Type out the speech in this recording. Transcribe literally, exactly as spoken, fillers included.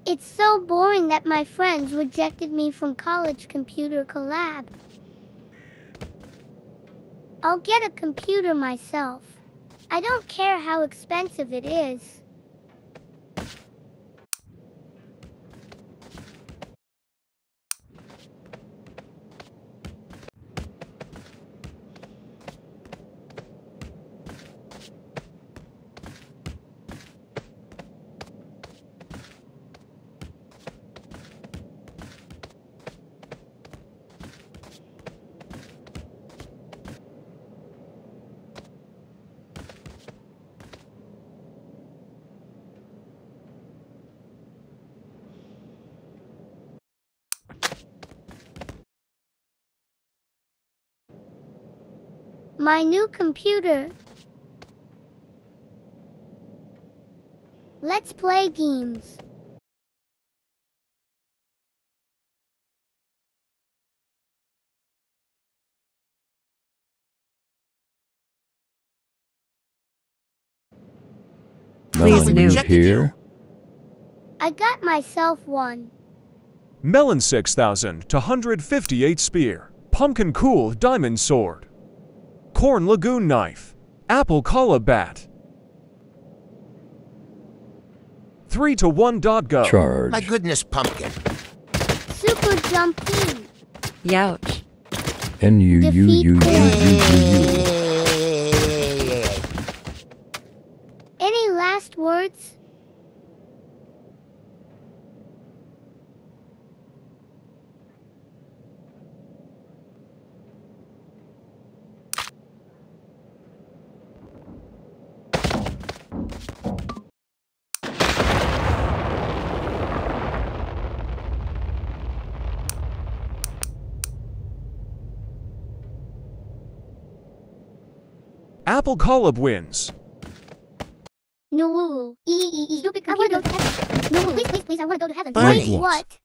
It's so boring that my friends rejected me from college computer collab. I'll get a computer myself. I don't care how expensive it is. My new computer. Let's play games. Please, Melon, new you here? I got myself one. Melon six thousand to one hundred fifty-eight spear. Pumpkin cool diamond sword. Corn lagoon knife. Apple collar bat. three to one dot go. Charge. My goodness, pumpkin. Super jump in. Youch. N U U U U U U U. Any last words? Apple Collab wins. No. E e e. Stupid computer. No, please, please, please. I want to go to heaven. Bernie. Wait, what?